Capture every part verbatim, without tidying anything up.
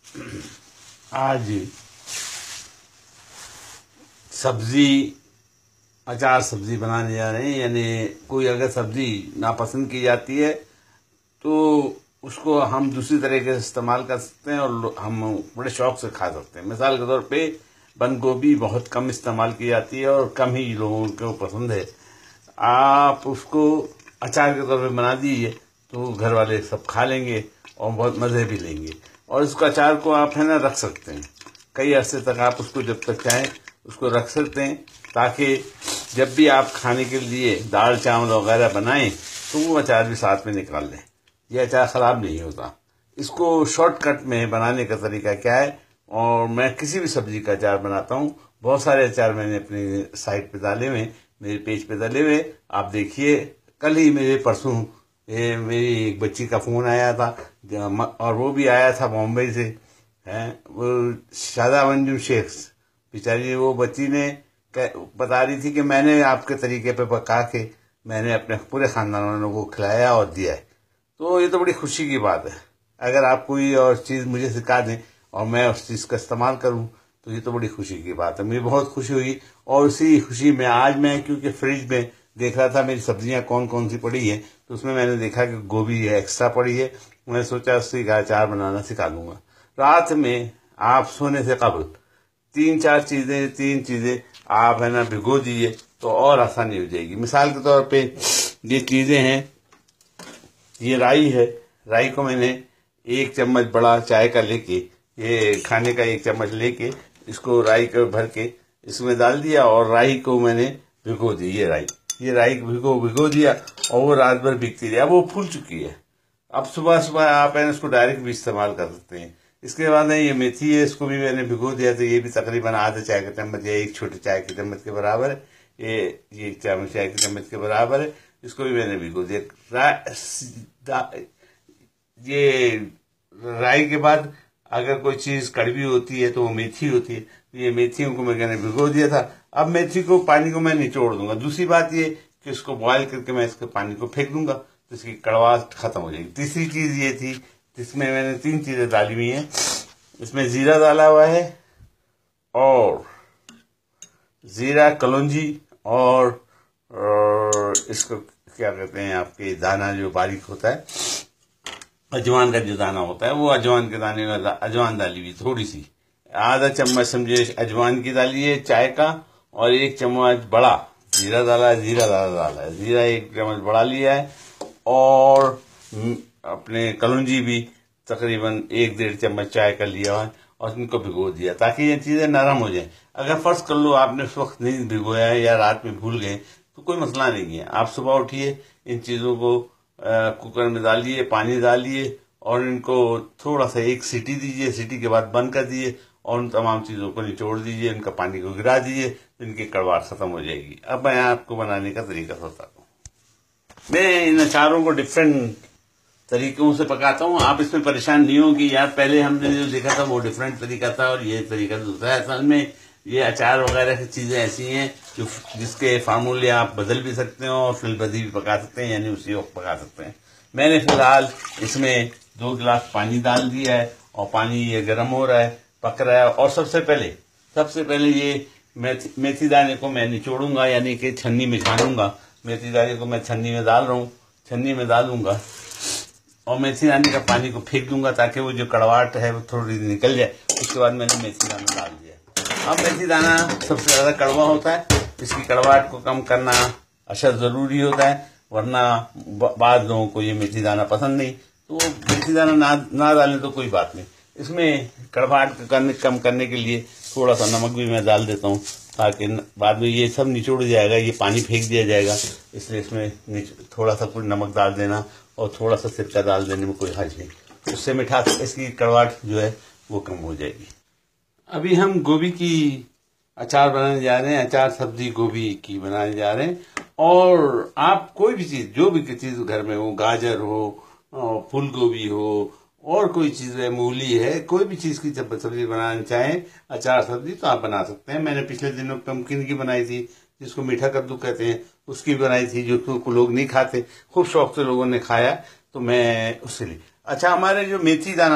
आज सब्जी अचार सब्जी बनाने जा रहे हैं। यानी कोई अगर सब्जी नापसंद की जाती है तो उसको हम दूसरी तरीके से इस्तेमाल कर सकते हैं और हम बड़े शौक से खा सकते हैं। मिसाल के तौर पे बंद गोभी बहुत कम इस्तेमाल की जाती है और कम ही लोगों को पसंद है। आप उसको अचार के तौर पे बना दीजिए तो घर वाले सब खा लेंगे और बहुत मज़े भी लेंगे। और उसका अचार को आप है ना रख सकते हैं कई अरसे तक, आप उसको जब तक चाहें उसको रख सकते हैं, ताकि जब भी आप खाने के लिए दाल चावल वगैरह बनाएं तो वो अचार भी साथ में निकाल लें। ये अचार ख़राब नहीं होता। इसको शॉर्टकट में बनाने का तरीका क्या है, और मैं किसी भी सब्जी का अचार बनाता हूँ। बहुत सारे अचार मैंने अपनी साइट पे डाले हुए, मेरे पेज पे डाले हुए, आप देखिए। कल ही मेरे परसों ये मेरी एक बच्ची का फ़ोन आया था और वो भी आया था बॉम्बे से, है वो शादा मंजू शेख बेचारी। वो बच्ची ने बता रही थी कि मैंने आपके तरीके पे पका के मैंने अपने पूरे खानदान वालों को खिलाया और दिया है। तो ये तो बड़ी खुशी की बात है। अगर आप कोई और चीज़ मुझे सिखा दें और मैं उस चीज़ का इस्तेमाल करूं तो ये तो बड़ी खुशी की बात है। मुझे बहुत खुशी हुई। और उसी खुशी में आज मैं क्योंकि फ्रिज में देख रहा था मेरी सब्जियां कौन कौन सी पड़ी है, तो उसमें मैंने देखा कि गोभी है एक्स्ट्रा पड़ी है। मैंने सोचा उससे का अचार बनाना सिखा लूंगा। रात में आप सोने से कबल तीन चार चीज़ें तीन चीज़ें आप है ना भिगो दीजिए तो और आसानी हो जाएगी। मिसाल के तौर पे ये चीज़ें हैं, ये राई है। राई को मैंने एक चम्मच बड़ा चाय का लेके, ये खाने का एक चम्मच लेके इसको राई को भर के इसमें डाल दिया और राई को मैंने भिगो दी। ये राई ये राई को भिगो भिगो दिया और वो रात भर भिगती रही। अब वो फूल चुकी है। अब सुबह सुबह आप है इसको डायरेक्ट भी इस्तेमाल कर सकते हैं। इसके बाद ये मेथी है, इसको भी मैंने भिगो दिया। तो ये भी तकरीबन आधा चाय का चम्मच या एक छोटे चाय के चम्मच के बराबर है। ये ये एक चम्मच चाय के चम्मच के बराबर है। इसको भी मैंने भिगो दिया। ये राई के बाद अगर कोई चीज़ कड़वी होती है तो वो मेथी होती है। तो ये मेथियों को मैंने भिगो दिया था। अब मेथी को पानी को मैं निचोड़ दूंगा। दूसरी बात ये कि इसको बॉयल करके मैं इसके पानी को फेंक दूंगा तो इसकी कड़वाहट खत्म हो जाएगी। तीसरी चीज़ ये थी जिसमें मैंने तीन चीज़ें डाली हुई हैं। इसमें जीरा डाला हुआ है और जीरा कलौंजी और, और इसको क्या कहते हैं आपके दाना जो बारीक होता है, अजवान का जो दाना होता है, वो अजवान के दाने में अजवान डाली हुई थोड़ी सी, आधा चम्मच समझे अजवान की डाली है चाय का, और एक चम्मच बड़ा जीरा डाला है। जीरा डाला डाला है जीरा एक चम्मच बड़ा लिया है और अपने कलौंजी भी तकरीबन एक डेढ़ चम्मच चाय का लिया है और इनको भिगो दिया ताकि ये चीज़ें नरम हो जाएं। अगर फर्ज कर लो आपने उस वक्त नहीं भिगोया है या रात में भूल गए तो कोई मसला नहीं है। आप सुबह उठिए, इन चीज़ों को आ, कुकर में डालिए, पानी डालिए और इनको थोड़ा सा एक सीटी दीजिए। सीटी के बाद बंद कर दीजिए और उन तमाम चीज़ों को निचोड़ दीजिए, इनका पानी को गिरा दीजिए तो इनकी कड़वाहट खत्म हो जाएगी। अब मैं आपको बनाने का तरीका बताता हूँ। मैं इन अचारों को डिफरेंट तरीकों से पकाता हूँ। आप इसमें परेशान नहीं हो कि यार पहले हमने जो देखा था वो डिफरेंट तरीका था और ये तरीका दूसरा है। असल में ये अचार वगैरह की चीज़ें ऐसी हैं जो जिसके फार्मूले आप बदल भी सकते हो और फिलबदी भी पका सकते हैं, यानी उसी वक्त पका सकते हैं। मैंने फिलहाल इसमें दो गिलास पानी डाल दिया है और पानी ये गर्म हो रहा है, पक रहा है। और सबसे पहले सबसे पहले ये मेथी मेथी दाने को मैं निचोड़ूंगा, यानी कि छन्नी में छानूंगा। मेथी दाने को मैं छन्नी में डाल रहा हूँ, छन्नी में डालूंगा और मेथी दाने का पानी को फेंक दूंगा ताकि वो जो कड़वाहट है वो थोड़ी निकल जाए। उसके बाद मैंने मेथी दाना डाल दिया। अब मेथी दाना सबसे ज़्यादा कड़वा होता है, इसकी कड़वाहट को कम करना अशद ज़रूरी होता है, वरना बाद लोगों को ये मेथी दाना पसंद नहीं। तो मेथी दाना ना ना डालें तो कोई बात नहीं। इसमें कड़वाहट करने कम करने के लिए थोड़ा सा नमक भी मैं डाल देता हूँ ताकि बाद में ये सब निचोड़ जाएगा, ये पानी फेंक दिया जाएगा। इसलिए इसमें थोड़ा सा कुछ नमक डाल देना और थोड़ा सा सिरका डाल देने में कोई हर्ज नहीं। उससे मिठास इसकी कड़वाहट जो है वो कम हो जाएगी। अभी हम गोभी की अचार बनाने जा रहे हैं। अचार सब्जी गोभी की बनाने जा रहे हैं। और आप कोई भी चीज़, जो भी चीज़ घर में हो, गाजर हो, फूल गोभी हो और कोई चीज़ है, मूली है, कोई भी चीज़ की जब सब्जी बनाना चाहें अचार सब्जी तो आप बना सकते हैं। मैंने पिछले दिनों पम्पकिन की बनाई थी, जिसको मीठा कद्दू कहते हैं, उसकी बनाई थी, जो को लोग नहीं खाते, खूब शौक से लोगों ने खाया तो मैं उससे ली। अच्छा, हमारे जो मेथी दाना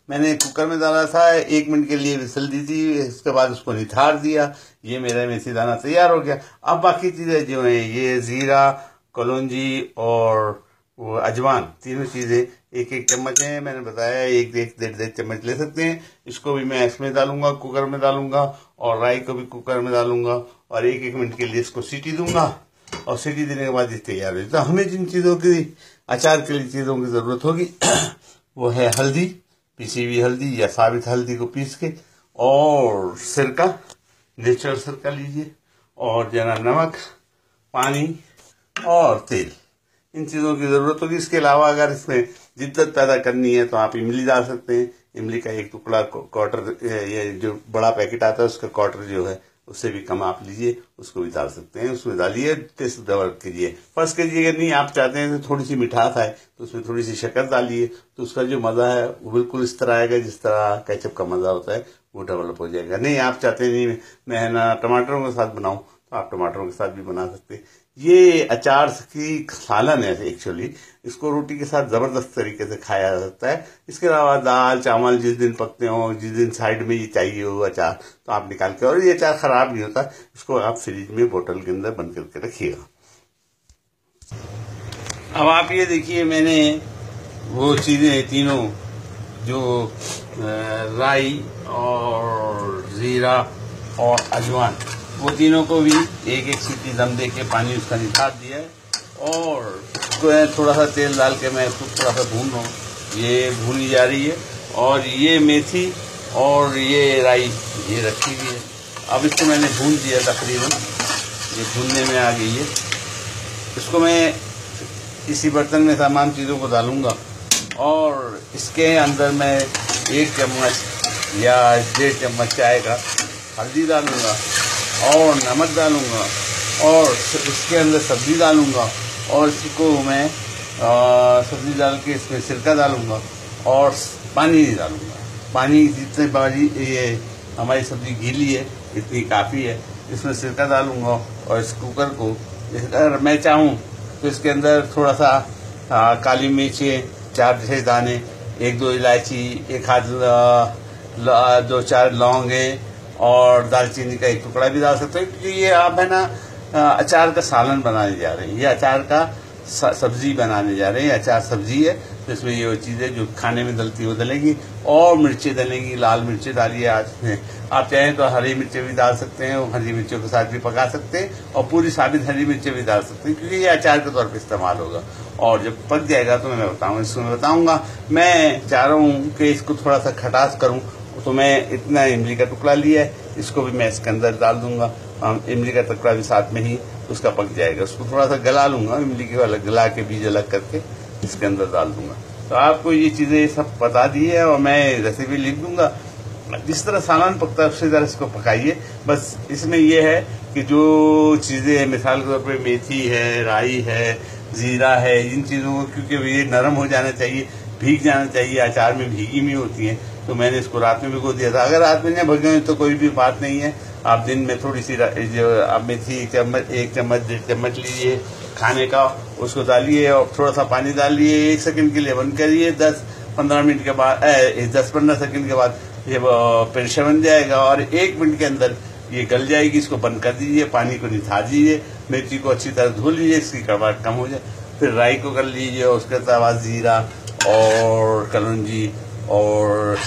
मैंने कुकर में डाला था, एक मिनट के लिए विसल दी थी, उसके बाद उसको निथार दिया। ये मेरा मेथी दाना तैयार हो गया। अब बाकी चीजें जो है, ये जीरा, कलौंजी और वो अजवान, तीनों चीजें एक एक चम्मच है। मैंने बताया एक एक डेढ़ डेढ़ चम्मच ले सकते हैं। इसको भी मैं इसमें डालूंगा, कुकर में डालूंगा, और राई को भी कुकर में डालूंगा, और एक एक मिनट के लिए इसको सीटी दूंगा, और सीटी देने के बाद ये तैयार हो जाता है। तो हमें जिन चीजों की अचार के लिए चीजों की जरूरत होगी वो है हल्दी, पिसी हुई हल्दी या साबित हल्दी को पीस के, और सिरका, नेचुरल सिरका लीजिए, और जरा नमक, पानी और तेल, इन चीजों की जरूरत होगी। इसके अलावा अगर इसमें जिद्दत पैदा करनी है तो आप इमली डाल सकते हैं। इमली का एक टुकड़ा क्वार्टर, ये जो बड़ा पैकेट आता है उसका क्वार्टर जो है उससे भी कम आप लीजिए, उसको भी डाल सकते हैं। उसमें डालिए, टेस्ट डेवलप कीजिए। फर्स्ट कीजिए, नहीं आप चाहते हैं तो थोड़ी सी मिठास आए तो उसमें थोड़ी सी शक्कर डालिए, तो उसका जो मजा है वो बिल्कुल इस तरह आएगा जिस तरह केचप का मजा होता है, वो डेवलप हो जाएगा। नहीं आप चाहते हैं नहीं मैं ना टमाटरों के साथ बनाऊं, तो आप टमाटरों के साथ भी बना सकते हैं। ये अचार की सालन है एक्चुअली, इसको रोटी के साथ जबरदस्त तरीके से खाया जा सकता है। इसके अलावा दाल चावल जिस दिन पकते हो, जिस दिन साइड में ये चाहिए हो अचार, तो आप निकाल के, और ये अचार खराब नहीं होता, इसको आप फ्रिज में बोतल के अंदर बंद करके रखिएगा। अब आप ये देखिए, मैंने वो चीजें तीनों जो राई और जीरा और अजवान, वो तीनों को भी एक एक सीटी दम दे के पानी उसका निकाल दिया है, और उसको थोड़ा सा तेल डाल के मैं इसको थोड़ा सा भून रहा हूँ। ये भूनी जा रही है, और ये मेथी और ये राई ये रखी हुई है। अब इसको मैंने भून दिया तकरीबन, ये भूनने में आ गई है। इसको मैं इसी बर्तन में तमाम चीज़ों को डालूंगा, और इसके अंदर मैं एक चम्मच या डेढ़ चम्मच चाय का हल्दी डालूंगा, और नमक डालूंगा, और इसके अंदर सब्जी डालूंगा, और इसको मैं सब्जी डाल के इसमें सिरका डालूंगा, और पानी नहीं डालूंगा। पानी जितने बारी ये हमारी सब्जी गीली है इतनी काफ़ी है। इसमें सिरका डालूंगा, और इस कुकर को अगर मैं चाहूँ तो इसके अंदर थोड़ा सा आ, काली मिर्चें, चार छः दाने, एक दो इलायची, एक हाथ दो चार लौंगे, और दालचीनी का एक टुकड़ा भी डाल सकते हैं, क्योंकि ये आप है ना अचार का सालन बनाने जा रहे हैं, ये अचार का सब्जी बनाने जा रहे हैं। अचार सब्जी है, तो इसमें ये वो चीज़ें जो खाने में डलती है वो डलेंगी, और मिर्चें डलेंगी, लाल मिर्चें डालिए आज में। आप चाहें तो हरी मिर्चें भी डाल सकते हैं, और हरी मिर्चों के साथ भी पका सकते हैं, और पूरी साबित हरी मिर्चें भी डाल सकते हैं, क्योंकि ये अचार के तौर पर इस्तेमाल होगा। और जब पक जाएगा तो मैं बताऊँगा, इसमें बताऊँगा। मैं चाह रहा हूँ कि इसको थोड़ा सा खटास करूँ, तो मैं इतना इमली का टुकड़ा लिया है, इसको भी मैं इसके अंदर डाल दूंगा। इमली का टुकड़ा भी साथ में ही उसका पक जाएगा। उसको थोड़ा सा गला लूंगा, इमली के अलग गला के बीज अलग करके इसके अंदर डाल दूंगा। तो आपको ये चीजें सब बता दी है, और मैं रेसिपी लिख दूंगा। जिस तरह सालन पकता है उसी तरह इसको पकाइए। बस इसमें यह है कि जो चीजें मिसाल के तौर पर मेथी है, राई है, जीरा है, इन चीजों को क्योंकि ये नरम हो जाना चाहिए, भीग जाना चाहिए, अचार में भीगी हुई होती है, तो मैंने इसको रात में भिगो दिया था। अगर रात में न भिगोए तो कोई भी बात नहीं है, आप दिन में थोड़ी सी जो आप मेथी चम्मच एक चम्मच डेढ़ चम्मच लीजिए खाने का, उसको डालिए, और थोड़ा सा पानी डालिए, एक सेकंड के लिए बंद करिए, दस पंद्रह मिनट के बाद दस पंद्रह सेकंड के बाद ये पेशा बन जाएगा, और एक मिनट के अंदर ये गल जाएगी। इसको बंद कर दीजिए, पानी को निथार दीजिए, मेथी को अच्छी तरह धो लीजिए, इसकी कड़वाहट कम हो जाए। फिर राई को कर लीजिए, उसके बाद जीरा और कलौंजी और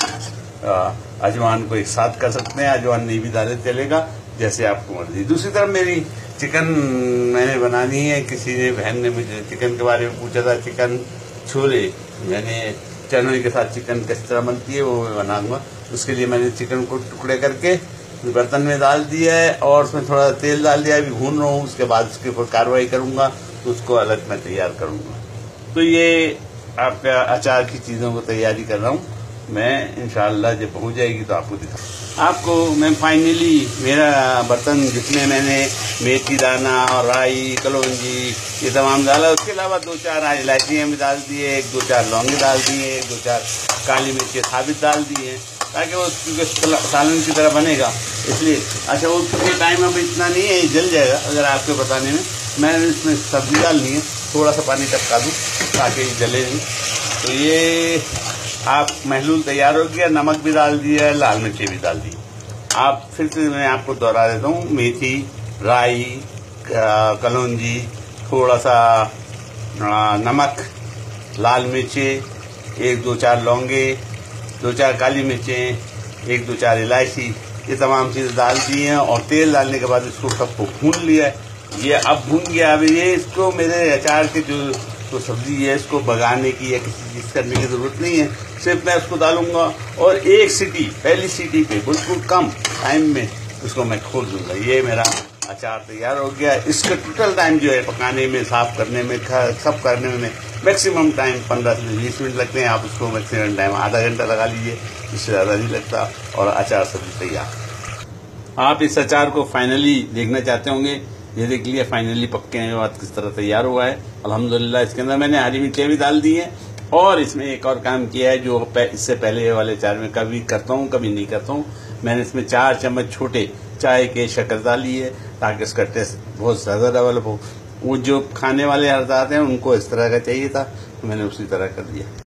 अजवान को एक साथ कर सकते हैं। अजवान नहीं भी डाले चलेगा, जैसे आपको मर्जी। दूसरी तरफ मेरी चिकन मैंने बनानी है। किसी ने बहन ने मुझे चिकन के बारे में पूछा था, चिकन छोले, मैंने चने के साथ चिकन किस तरह बनती है वो मैं बनाऊंगा। उसके लिए मैंने चिकन को टुकड़े करके बर्तन में डाल दिया है, और उसमें थोड़ा तेल डाल दिया है, अभी भून रहा हूँ। उसके बाद उसके ऊपर कार्रवाई करूंगा, तो उसको अलग मैं तैयार करूंगा। तो ये आपका अचार की चीज़ों को तैयारी कर रहा हूँ मैं। इंशाअल्लाह जब पहुँच जाएगी तो आपको दिखा आपको मैं फाइनली मेरा बर्तन जितने मैंने मेथी दाना और राई कलौंजी ये तमाम डाला, उसके अलावा दो चार इलायचियाँ भी डाल दिए, एक दो चार लौंगे डाल दिए, एक दो चार काली मिर्चें साबित डाल दिए, ताकि वो सालन की तरह बनेगा। इसलिए अच्छा, वो क्योंकि टाइम अब इतना नहीं है, जल जाएगा अगर आपको बताने में। मैंने इसमें सब्जी डालनी है, थोड़ा सा पानी टपका दूँ ताकि जले नहीं। तो ये आप महलूल तैयार हो गया, नमक भी डाल दिया है, लाल मिर्ची भी डाल दी। आप फिर से मैं आपको दोहरा देता हूँ, मेथी, राई, कलौंजी, थोड़ा सा नमक, लाल मिर्ची, एक दो चार लौंगे, दो चार काली मिर्चें, एक दो चार इलायची, ये तमाम चीज़ें डाल दी हैं और तेल डालने के बाद इसको सबको भून लिया है। ये अब भून गया। अब ये इसको मेरे अचार के जो तो सब्जी है इसको बगाने की या किसी चीज़ करने की ज़रूरत नहीं है, सिर्फ मैं उसको डालूंगा और एक सीटी, पहली सीटी पे बिल्कुल कम टाइम में उसको मैं खोल दूंगा। ये मेरा अचार तैयार हो गया। इसका टोटल टाइम जो है पकाने में, साफ करने में, सब करने में मैक्सिमम टाइम पंद्रह से बीस मिनट लगते हैं। आप उसको मैक्सिमम टाइम आधा घंटा लगा लीजिए, इससे ज़्यादा नहीं लगता और अचार सब्जी तैयार। आप इस अचार को फाइनली देखना चाहते होंगे, ये देख लिया फाइनली पकने के बाद किस तरह तैयार हुआ है। अल्हम्दुलिल्लाह इसके अंदर मैंने हरी मिर्चें भी डाल दी हैं और इसमें एक और काम किया है जो इससे पहले वाले अचार में कभी करता हूँ कभी नहीं करता हूँ। मैंने इसमें चार चम्मच छोटे चाय के शक्कर डाली है ताकि इसका टेस्ट बहुत ज़्यादा डेवलप हो। वो जो खाने वाले हरदात हैं उनको इस तरह का चाहिए था, तो मैंने उसी तरह कर दिया।